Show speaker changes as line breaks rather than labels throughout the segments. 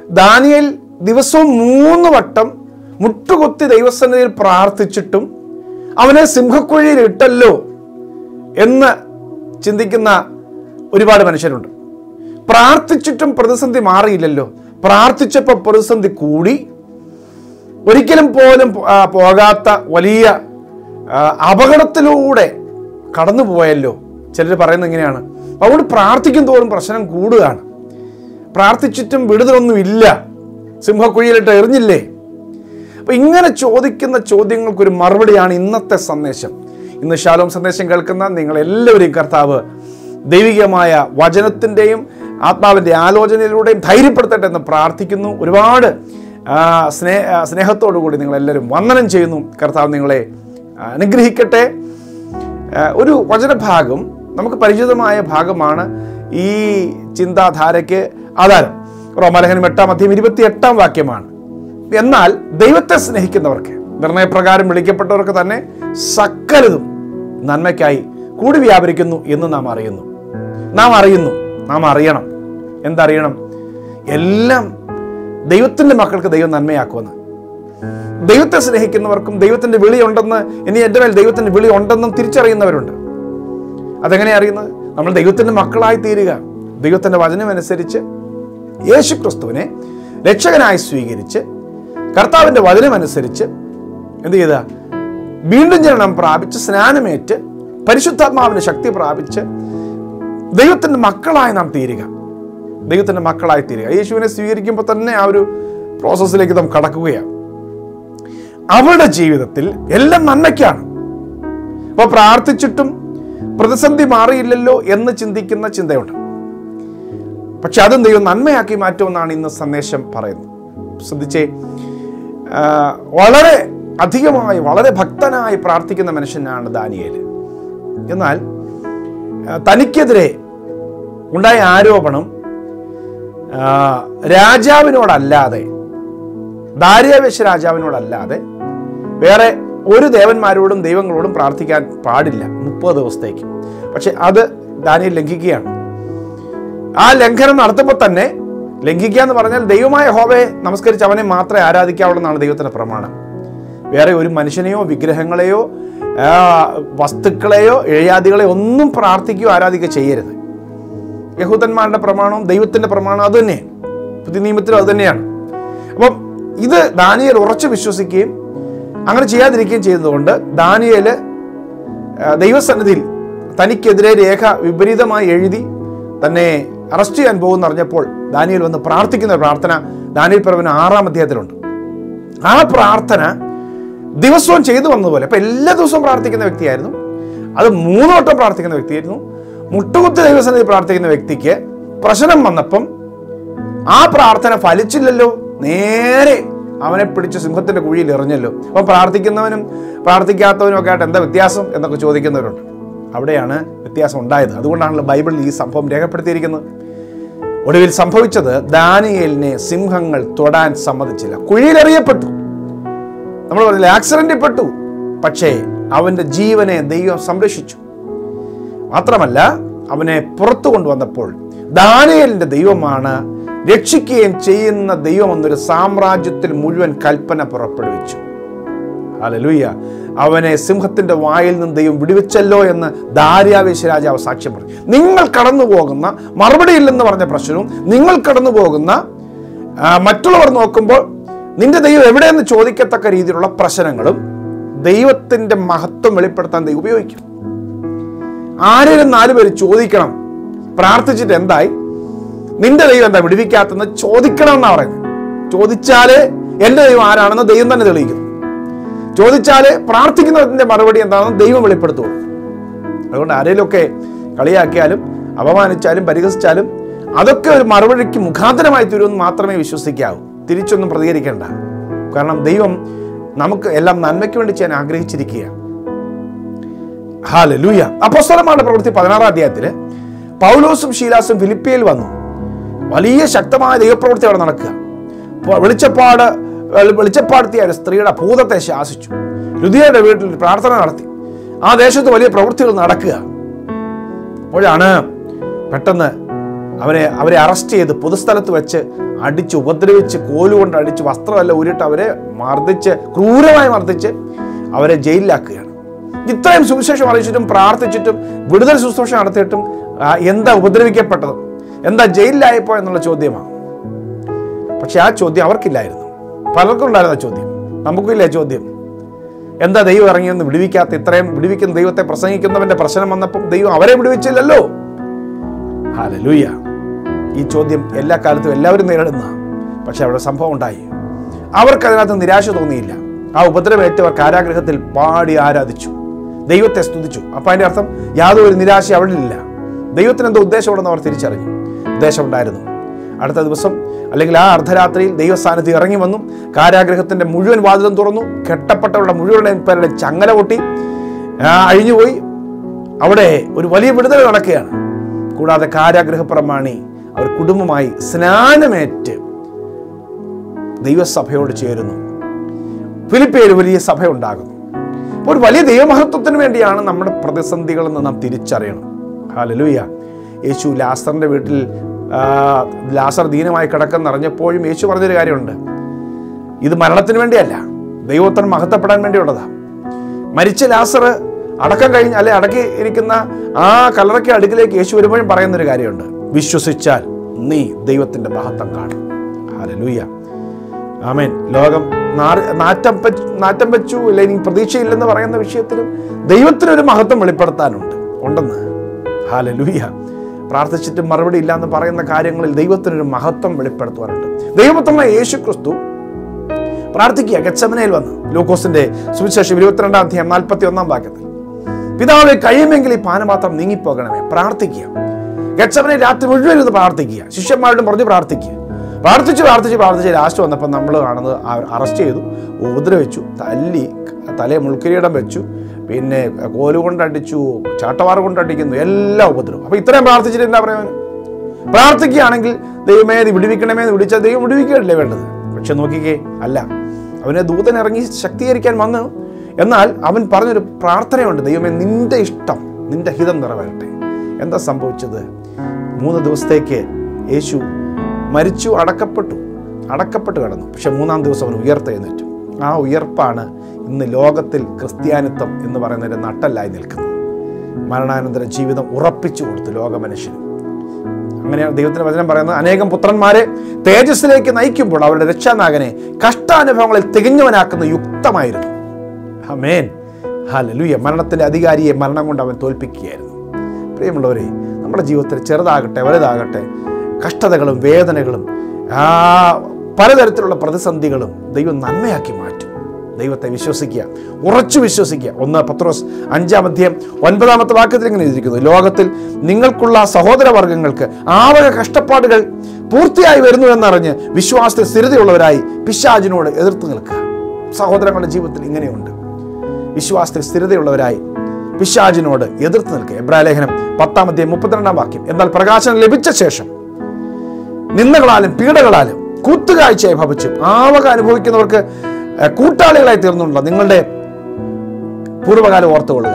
Daniel ദിവസവും 3 വട്ടം മുട്ടുകുത്തി ദൈവസന്നിധിയിൽ പ്രാർത്ഥിച്ചിട്ടും അവനെ സിംഹക്കുഴിയിൽ ഇട്ടല്ലോ എന്ന് ചിന്തിക്കുന്ന ഒരുപാട് മനുഷ്യരുണ്ട്. പ്രാർത്ഥിച്ചിട്ടും പ്രതിസന്ധി മാറിയില്ലല്ലോ, പ്രാർത്ഥിച്ചപ്പോൾ പ്രതിസന്ധി കൂടി, ഒരിക്കലും പോലും പോകാത്ത വലിയ അപകടത്തിലൂടെ കടന്നുപോയല്ലോ. ചിലർ പറയുന്നത് ഇങ്ങനെയാണ്, അതുകൊണ്ട് പ്രാർത്ഥിക്കും തോറും പ്രശ്നം കൂടുകയാണ്, പ്രാർത്ഥിച്ചിട്ടും വിടുതലൊന്നും ഇല്ല, സിംഹക്കുഴിയിലിട്ട് എറിഞ്ഞില്ലേ. അപ്പം ഇങ്ങനെ ചോദിക്കുന്ന ചോദ്യങ്ങൾക്കൊരു മറുപടിയാണ് ഇന്നത്തെ സന്ദേശം. ഇന്ന് ഷാലോം സന്ദേശം കേൾക്കുന്ന നിങ്ങളെല്ലാവരെയും കർത്താവ് ദൈവികമായ വചനത്തിൻ്റെയും ആത്മാവിൻ്റെ ആലോചനയിലൂടെയും ധൈര്യപ്പെടുത്തട്ടെ എന്ന് പ്രാർത്ഥിക്കുന്നു. ഒരുപാട് സ്നേഹത്തോടു കൂടി നിങ്ങളെല്ലാവരും വന്ദനം ചെയ്യുന്നു. കർത്താവ് നിങ്ങളെ അനുഗ്രഹിക്കട്ടെ. ഒരു വചനഭാഗം നമുക്ക് പരിചിതമായ ഭാഗമാണ് ഈ ചിന്താധാരയ്ക്ക് ആധാരം. റോമാലേഖനം 8-28 വാക്യമാണ്. എന്നാൽ ദൈവത്തെ സ്നേഹിക്കുന്നവർക്ക്, നിർണയപ്രകാരം വിളിക്കപ്പെട്ടവർക്ക് തന്നെ സകലതും നന്മയ്ക്കായി കൂടി വ്യാപരിക്കുന്നു എന്ന് നാം അറിയുന്നു. നാം അറിയണം. എന്തറിയണം? എല്ലാം ദൈവത്തിൻ്റെ മക്കൾക്ക് ദൈവം നന്മയാക്കുമെന്ന്. ദൈവത്തെ സ്നേഹിക്കുന്നവർക്കും ദൈവത്തിൻ്റെ വിളി ഉണ്ടെന്ന്, ഇനി എൻ്റെ മേൽ ദൈവത്തിൻ്റെ വിളി ഉണ്ടെന്നും തിരിച്ചറിയുന്നവരുണ്ട്. അതെങ്ങനെയാണ് അറിയുന്നത്? നമ്മൾ ദൈവത്തിൻ്റെ മക്കളായി തീരുക, ദൈവത്തിൻ്റെ വചനമനുസരിച്ച് യേശു ക്രിസ്തുവിനെ രക്ഷകനായി സ്വീകരിച്ച് കർത്താവിൻ്റെ വചനമനുസരിച്ച് എന്ത് ചെയ്ത വീണ്ടും ജനനം പ്രാപിച്ച് സ്നാനമേറ്റ് പരിശുദ്ധാത്മാവിൻ്റെ ശക്തി പ്രാപിച്ച് ദൈവത്തിൻ്റെ മക്കളായി നാം തീരുക. ദൈവത്തിൻ്റെ മക്കളായി തീരുക. യേശുവിനെ സ്വീകരിക്കുമ്പോൾ തന്നെ ആ ഒരു പ്രോസസ്സിലേക്ക് നാം കടക്കുകയാണ്. അവരുടെ ജീവിതത്തിൽ എല്ലാം നന്മയ്ക്കാണ്. അപ്പോൾ പ്രാർത്ഥിച്ചിട്ടും പ്രതിസന്ധി മാറിയില്ലല്ലോ എന്ന് ചിന്തിക്കുന്ന ചിന്തയുണ്ട്. പക്ഷെ അതും ദൈവം നന്മയാക്കി മാറ്റുമെന്നാണ് ഇന്ന് സന്ദേശം പറയുന്നത്. ശ്രദ്ധിച്ചേ, വളരെ അധികമായി വളരെ ഭക്തനായി പ്രാർത്ഥിക്കുന്ന മനുഷ്യനാണ് ദാനിയേൽ. എന്നാൽ തനിക്കെതിരെ ഉണ്ടായ ആരോപണം രാജാവിനോടല്ലാതെ, ദാര്യാവേശ രാജാവിനോടല്ലാതെ വേറെ ഒരു ദേവന്മാരോടും ദൈവങ്ങളോടും പ്രാർത്ഥിക്കാൻ പാടില്ല 30 ദിവസത്തേക്ക്. പക്ഷെ അത് ദാനിയേൽ ലംഘിക്കുകയാണ്. ആ ലംഘനം നടത്തുമ്പോൾ തന്നെ, ലംഘിക്കുക എന്ന് പറഞ്ഞാൽ ദൈവമായ യഹോവയെ നമസ്കരിച്ച് അവനെ മാത്രമേ ആരാധിക്കാവുള്ളൂ എന്നാണ് ദൈവത്തിൻ്റെ പ്രമാണം. വേറെ ഒരു മനുഷ്യനെയോ വിഗ്രഹങ്ങളെയോ വസ്തുക്കളെയോ എഴയാദികളെയോ ഒന്നും പ്രാർത്ഥിക്കുകയോ ആരാധിക്കുകയോ ചെയ്യരുത്. യഹൂദന്മാരുടെ പ്രമാണവും ദൈവത്തിൻ്റെ പ്രമാണം അത് തന്നെയാണ്. പുതിയ നിയമത്തിലും അത് തന്നെയാണ്. അപ്പം ഇത് ദാനിയേൽ ഉറച്ചു വിശ്വസിക്കുകയും അങ്ങനെ ചെയ്യാതിരിക്കുകയും ചെയ്യുന്നതുകൊണ്ട് ദാനിയേൽ ദൈവസന്നിധിയിൽ തനിക്കെതിരെ രേഖ വിപരീതമായി എഴുതി തന്നെ അറസ്റ്റ് ചെയ്യാൻ പോകുമെന്ന് അറിഞ്ഞപ്പോൾ ദാനിയേൽ വന്ന് പ്രാർത്ഥിക്കുന്ന പ്രാർത്ഥന ദാനിയേൽ പ്രവചനം 6-ാം അധ്യായത്തിലുണ്ട്. ആ പ്രാർത്ഥന ദിവസവും ചെയ്തു വന്നതുപോലെ, അപ്പം എല്ലാ ദിവസവും പ്രാർത്ഥിക്കുന്ന വ്യക്തിയായിരുന്നു. അത് 3 വട്ടം പ്രാർത്ഥിക്കുന്ന വ്യക്തിയായിരുന്നു. മുട്ടുകുത്തി ദൈവസന്നിധി പ്രാർത്ഥിക്കുന്ന വ്യക്തിക്ക് പ്രശ്നം വന്നപ്പം ആ പ്രാർത്ഥന ഫലിച്ചില്ലല്ലോ, നേരെ അവനെ പിടിച്ച് സിംഹത്തിന്റെ കുഴിയിൽ എറിഞ്ഞല്ലോ. അപ്പം പ്രാർത്ഥിക്കുന്നവനും പ്രാർത്ഥിക്കാത്തവനും ഒക്കെ ആയിട്ട് എന്താ വ്യത്യാസം എന്നൊക്കെ ചോദിക്കുന്നവരുണ്ട്. അവിടെയാണ് വ്യത്യാസം ഉണ്ടായത്. അതുകൊണ്ടാണല്ലോ ബൈബിളിൽ ഈ സംഭവം രേഖപ്പെടുത്തിയിരിക്കുന്നത്. ഒടുവിൽ സംഭവിച്ചത്, ദാനിയേലിനെ സിംഹങ്ങൾ തൊടാൻ സമ്മതിച്ചില്ല. കുഴിയിലെറിയപ്പെട്ടു, നമ്മൾ പറഞ്ഞില്ല, ആക്സിഡന്റിൽ പെട്ടു. പക്ഷേ അവന്റെ ജീവനെ ദൈവം സംരക്ഷിച്ചു. മാത്രമല്ല, അവനെ പുറത്തു കൊണ്ടുവന്നപ്പോൾ ദാനിയേലിന്റെ ദൈവമാണ് രക്ഷിക്കുകയും ചെയ്യുന്ന ദൈവം എന്നൊരു സാമ്രാജ്യത്തിൽ മുഴുവൻ കൽപ്പന പുറപ്പെടുവിച്ചു. ഹല്ലേലൂയ. അവനെ സിംഹത്തിന്റെ വായിൽ നിന്ന് ദൈവം വിടുവിച്ചല്ലോ എന്ന് ദാര്യാവേശ രാജാവ് സാക്ഷ്യം പറഞ്ഞു. നിങ്ങൾ കടന്നു പോകുന്ന, മറുപടിയില്ലെന്ന് പറഞ്ഞ പ്രശ്നവും, നിങ്ങൾ കടന്നു പോകുന്ന മറ്റുള്ളവർ നോക്കുമ്പോൾ നിന്റെ ദൈവം എവിടെയെന്ന് ചോദിക്കത്തക്ക രീതിയിലുള്ള പ്രശ്നങ്ങളും ദൈവത്തിന്റെ മഹത്വം വെളിപ്പെടുത്താൻ ദൈവം ഉപയോഗിക്കും. ആരെയും 4 പേര് ചോദിക്കണം, പ്രാർത്ഥിച്ചിട്ട് എന്തായി, നിന്റെ ദൈവം എന്താ വിടുവിക്കാത്തെന്ന് ചോദിക്കണം എന്നാ പറയുന്നത്. ചോദിച്ചാല് എന്റെ ദൈവം ആരാണെന്ന് ദൈവം തന്നെ തെളിയിക്കുന്നു. ചോദിച്ചാല് പ്രാർത്ഥിക്കുന്നതിന്റെ മറുപടി എന്താണെന്ന് ദൈവം വെളിപ്പെടുത്തുള്ളൂ. അതുകൊണ്ട് ആരെങ്കിലുമൊക്കെ കളിയാക്കിയാലും അപമാനിച്ചാലും പരിഹസിച്ചാലും അതൊക്കെ ഒരു മറുപടിക്ക് മുഖാന്തരമായി തീരുമെന്ന് മാത്രമേ വിശ്വസിക്കാവൂ. തിരിച്ചൊന്നും പ്രതികരിക്കേണ്ട. കാരണം ദൈവം നമുക്ക് എല്ലാം നന്മയ്ക്ക് വേണ്ടി ചെയ്യാൻ ആഗ്രഹിച്ചിരിക്കുക. ഹല്ലേലൂയ. അപ്പോസ്തലന്മാരുടെ പ്രവൃത്തി 16-ാം അധ്യായത്തില് പൗലോസും ശീലാസും ഫിലിപ്പിയിൽ വന്നു. വലിയ ശക്തമായ ദൈവപ്രവൃത്തി അവിടെ നടക്കുക. വെളിച്ചപ്പാടുത്തിയ ഒരു സ്ത്രീയുടെ ഭൂതത്തെ ശാസിച്ചു. ലുദിയയുടെ വീട്ടിൽ പ്രാർത്ഥന നടത്തി. ആ ദേശത്ത് വലിയ പ്രവൃത്തികൾ നടക്കുക. അപ്പോഴാണ് പെട്ടെന്ന് അവരെ അറസ്റ്റ് ചെയ്ത് പൊതുസ്ഥലത്ത് വെച്ച് അടിച്ച് ഉപദ്രവിച്ച് കോലുകൊണ്ട് അടിച്ച് വസ്ത്രമെല്ലാം ഊരിട്ട് അവരെ മർദ്ദിച്ച് ക്രൂരമായി മർദ്ദിച്ച് അവരെ ജയിലിലാക്കുകയാണ്. ഇത്രയും സുവിശേഷം അറിയിച്ചിട്ടും പ്രാർത്ഥിച്ചിട്ടും വിടുതൽ ശുശ്രൂഷ നടത്തിയിട്ടും എന്താ ഉപദ്രവിക്കപ്പെട്ടത്, എന്താ ജയിലിലായപ്പോ എന്നുള്ള ചോദ്യമാണ്. പക്ഷെ ആ ചോദ്യം അവർക്കില്ലായിരുന്നു. പലർക്കും ഉണ്ടായിരുന്ന ചോദ്യം, നമുക്കില്ല ചോദ്യം. എന്താ ദൈവം ഇറങ്ങിയെന്ന് വിടുവിക്കാത്ത? ഇത്രയും വിടുവിക്കുന്ന ദൈവത്തെ പ്രസംഗിക്കുന്നവന്റെ പ്രശ്നം വന്നപ്പോൾ ദൈവം അവരെ വിടുവിച്ചില്ലല്ലോ. ഹല്ലേലൂയ. ഈ ചോദ്യം എല്ലാ കാലത്തും എല്ലാവരും നേരിടുന്ന. പക്ഷെ അവിടെ സംഭവം ഉണ്ടായി. അവർക്കതിനകത്ത് നിരാശ തോന്നിയില്ല. ആ ഉപദ്രവേറ്റവർ കാരാഗ്രഹത്തിൽ പാടി ആരാധിച്ചു, ദൈവത്തെ സ്തുതിച്ചു. അപ്പൊ അതിന്റെ അർത്ഥം യാതൊരു നിരാശ അവിടെ ഇല്ല. ദൈവത്തിന് എന്തോ ഉദ്ദേശമുണ്ടെന്ന് അവർ തിരിച്ചറിഞ്ഞു. ഉദ്ദേശം ഉണ്ടായിരുന്നു. അടുത്ത ദിവസം അല്ലെങ്കിൽ ആ അർദ്ധരാത്രിയിൽ ദൈവസാന്നിധ്യം ഇറങ്ങി വന്നു. കാരാഗ്രഹത്തിന്റെ മുഴുവൻ വാതിലും തുറന്നു. കെട്ടപ്പെട്ടവരുടെ മുഴുവൻ പേരുടെ ചങ്ങല പൊട്ടി അഴിഞ്ഞുപോയി. അവിടെ ഒരു വലിയ വിടുതൽ നടക്കുകയാണ്. കൂടാതെ കാരാഗ്രഹ പ്രമാണി അവർ കുടുംബമായി സ്നാനമേറ്റ് ദൈവസഭയോട് ചേരുന്നു. ഫിലിപ്പിയിൽ വലിയ സഭ ഉണ്ടാകുന്നു. ഒരു വലിയ ദൈവമഹത്വത്തിന് വേണ്ടിയാണ് നമ്മുടെ പ്രതിസന്ധികളെന്ന് നാം തിരിച്ചറിയണം. ഹല്ലേലൂയ. യേശു ലാസറിന്റെ വീട്ടിൽ ലാസർ ദീനമായി കിടക്കെന്നറിഞ്ഞപ്പോഴും യേശു പറഞ്ഞൊരു കാര്യമുണ്ട്. ഇത് മരണത്തിന് വേണ്ടിയല്ല, ദൈവത്തിന് മഹത്വപ്പെടാൻ വേണ്ടിയുള്ളതാണ്. മരിച്ച ലാസർ അടക്കം കഴിഞ്ഞ് അല്ലെ അടക്കി ഇരിക്കുന്ന ആ കല്ലറയ്ക്ക് അടുക്കിലേക്ക് യേശു വരുമ്പോഴും പറയുന്നൊരു കാര്യമുണ്ട്. വിശ്വസിച്ചാൽ നീ ദൈവത്തിന്റെ മഹത്വം കാണും. ഹല്ലേലൂയ. ആമേൻ. ലോകം നാറ്റം വെച്ചു അല്ലെങ്കിൽ പ്രതീക്ഷയില്ലെന്ന് പറയുന്ന വിഷയത്തിലും ദൈവത്തിനൊരു മഹത്വം ഉണ്ടെന്ന്. ഹല്ലേലൂയ. പ്രാർത്ഥിച്ചിട്ട് മറുപടി ഇല്ല എന്ന് പറയുന്ന കാര്യങ്ങളിൽ ദൈവത്തിനൊരു മഹത്വം വെളിപ്പെടുത്തുവാനുണ്ട്. ദൈവപുത്രനായ യേശു ക്രിസ്തു പ്രാർത്ഥിക്കുക ഗെത്സമനയിൽ വന്ന്. ലൂക്കോസിന്റെ സുവിശേഷം 22-ാം അധ്യായം 41-ാം വാക്യത്തിൽ, പിതാവേ കഴിയുമെങ്കിൽ ഈ പാനപാത്രം നീങ്ങിപ്പോകണമേ. പ്രാർത്ഥിക്കുക. ഗെത്സമനയിൽ രാത്രി മുഴുവൻ ഇരുന്ന് പ്രാർത്ഥിക്കുക. ശിഷ്യന്മാരോടും പറഞ്ഞ് പ്രാർത്ഥിക്കുക. പ്രാർത്ഥിച്ച് ലാസ്റ്റ് വന്നപ്പോൾ നമ്മൾ കാണുന്നത് അറസ്റ്റ് ചെയ്തു, ഉപദ്രവിച്ചു, തല്ലി, തലയെ മുൾക്കിരീടം വെച്ചു, പിന്നെ കോലുകൊണ്ടടിച്ചു, ചാട്ടവാറ് കൊണ്ടടിക്കുന്നു, എല്ലാം ഉപദ്രവം. അപ്പൊ ഇത്രയും പ്രാർത്ഥിച്ചിട്ട് എന്താ പറയുന്നത്? പ്രാർത്ഥിക്കുകയാണെങ്കിൽ ദൈവമേ നീ വിടുവിക്കണമേ എന്ന് വിളിച്ചാൽ ദൈവം വിടുവിക്കുകയല്ലേ വേണ്ടത്. പക്ഷെ നോക്കിക്കേ, അല്ല, അവനെ ദൂതൻ ഇറങ്ങി ശക്തീകരിക്കാൻ വന്നു. എന്നാൽ അവൻ പറഞ്ഞൊരു പ്രാർത്ഥനയുണ്ട്, ദൈവമേ നിന്റെ ഇഷ്ടം, നിന്റെ ഹിതം നിറവേറട്ടെ. എന്താ സംഭവിച്ചത്? 3 ദിവസത്തേക്ക് യേശു മരിച്ചു, അടക്കപ്പെട്ടു കിടന്നു. പക്ഷെ 3-ാം ദിവസം അവൻ ഉയർത്തെഴുന്നേറ്റു. ആ ഉയർപ്പാണ് ഇന്ന് ലോകത്തിൽ ക്രിസ്ത്യാനിത്വം എന്ന് പറയുന്നതിന്റെ നട്ടല്ലായി നിൽക്കുന്നത്. മരണാനന്തര ജീവിതം ഉറപ്പിച്ചു കൊടുത്തു ലോക മനുഷ്യന്. അങ്ങനെയാണ് ദൈവത്തിന്റെ വചനം പറയുന്നത്. അനേകം പുത്രന്മാരെ തേജസ്സിലേക്ക് നയിക്കുമ്പോൾ അവരുടെ രക്ഷാനായകനെ കഷ്ടാനുഭവങ്ങളിൽ തികഞ്ഞവനാക്കുന്ന യുക്തമായിരുന്നു. ആമേൻ. ഹല്ലേലൂയ. മരണത്തിന്റെ അധികാരിയെ മരണം കൊണ്ട് അവൻ തോൽപ്പിക്കുകയായിരുന്നു. പ്രിയമുള്ളവരെ, നമ്മുടെ ജീവിതത്തിൽ ചെറുതാകട്ടെ വലുതാകട്ടെ കഷ്ടതകളും വേദനകളും പലതരത്തിലുള്ള പ്രതിസന്ധികളും ദൈവം നന്മയാക്കി മാറ്റും. ദൈവത്തെ വിശ്വസിക്കുക, ഉറച്ചു വിശ്വസിക്കുക. 1 പത്രോസ് 5-ാം അധ്യായം 9-ാമത്തെ വാക്യത്തിൽ ഇങ്ങനെ എഴുതിയിരിക്കുന്നു, ലോകത്തിൽ നിങ്ങൾക്കുള്ള സഹോദരവർഗങ്ങൾക്ക് ആവക കഷ്ടപ്പാടുകൾ പൂർത്തിയായി വരുന്നു എന്നറിഞ്ഞ് വിശ്വാസത്തിൽ സ്ഥിരതയുള്ളവരായി പിശാചിനോട് എതിർത്ത് നിൽക്കുക. സഹോദരങ്ങളുടെ ജീവിതത്തിൽ ഇങ്ങനെയുണ്ട്. വിശ്വാസത്തിൽ സ്ഥിരതയുള്ളവരായി പിശാചിനോട് എതിർത്ത് നിൽക്കുക. എബ്രായലേഖനം 10-ാം അധ്യായം 32-ാം വാക്യം, എന്നാൽ പ്രകാശനം ലഭിച്ച ശേഷം നിന്ദകളാലും പീഡകളാലും കൂത്തുകാഴ്ചയായി ഭവിച്ചും ആവക അനുഭവിക്കുന്നവർക്ക് കൂട്ടാളികളായി തീർന്നുള്ള നിങ്ങളുടെ പൂർവ്വകാലം ഓർത്തുകൊള്ളുക.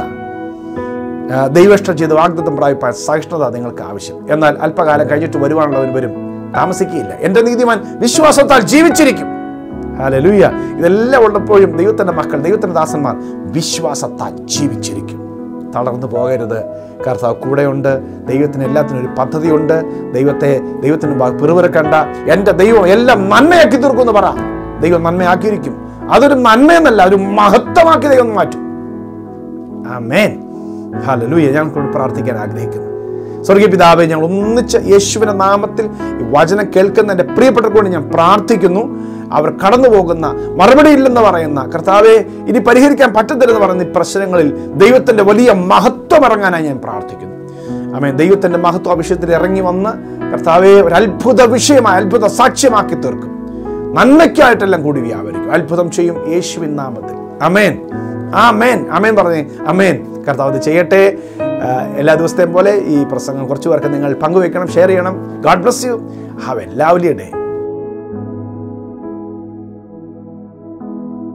ദൈവേഷ്ടം ചെയ്ത് വാഗ്ദത്തം പ്രാപിപ്പാൻ സഹിഷ്ണുത നിങ്ങൾക്ക് ആവശ്യം. എന്നാൽ അല്പകാലം കഴിഞ്ഞിട്ട് വരുവാനുള്ളവൻ വരും, താമസിക്കുകയില്ല. എന്റെ നീതിമാൻ വിശ്വാസത്താൽ ജീവിച്ചിരിക്കും. ഹല്ലേലൂയ. ഇതെല്ലാം ഉള്ളപ്പോഴും ദൈവത്തിന്റെ മക്കൾ, ദൈവത്തിന്റെ ദാസന്മാർ വിശ്വാസത്താൽ ജീവിച്ചിരിക്കും. തളർന്നു പോകരുത്. കർത്താവ് കൂടെയുണ്ട്. ദൈവത്തിന് എല്ലാത്തിനും ഒരു പദ്ധതിയുണ്ട്. ദൈവത്തിന് പിറുപിറുക്കണ്ട. എൻ്റെ ദൈവം എല്ലാം നന്മയാക്കി തീർക്കുമെന്ന് പറ. ദൈവം നന്മയാക്കിയിരിക്കും. അതൊരു നന്മയെന്നല്ല, ഒരു മഹത്വമാക്കി ദൈവം മാറ്റും. ആമേൻ. ഹല്ലേലൂയ. ഞാൻ പ്രാർത്ഥിക്കാൻ ആഗ്രഹിക്കുന്നു. സ്വർഗീയ പിതാവേ, ഞങ്ങൾ ഒന്നിച്ച് യേശുവിന്റെ നാമത്തിൽ ഈ വചനം കേൾക്കുന്ന എൻ്റെ പ്രിയപ്പെട്ടവർക്ക് ഞാൻ പ്രാർത്ഥിക്കുന്നു. അവർ കടന്നു പോകുന്ന മറുപടിയില്ലെന്ന് പറയുന്ന കർത്താവെ, ഇനി പരിഹരിക്കാൻ പറ്റത്തില്ലെന്ന് പറയുന്ന ഈ പ്രശ്നങ്ങളിൽ ദൈവത്തിന്റെ വലിയ മഹത്വം ഇറങ്ങാനായി ഞാൻ പ്രാർത്ഥിക്കുന്നു. ആമേൻ. ദൈവത്തിന്റെ മഹത്വ വിഷയത്തിൽ ഇറങ്ങി വന്ന് കർത്താവെ ഒരു അത്ഭുത വിഷയമായി, അത്ഭുത സാക്ഷ്യമാക്കി തീർക്കും. നന്മയ്ക്കായിട്ടെല്ലാം കൂടി വ്യാപരിക്കും. അത്ഭുതം ചെയ്യും യേശുവിൻ നാമത്തിൽ. ആമേൻ. ആമേൻ. ആമേൻ പറഞ്ഞേ. ആമേൻ. കർത്താവ് ഇത് ചെയ്യട്ടെ. എല്ലാ ദിവസത്തെയും പോലെ ഈ പ്രസംഗം കുറച്ചു പേർക്ക് നിങ്ങൾ പങ്കുവെക്കണം, ഷെയർ ചെയ്യണം. God bless you. Have a lovely day.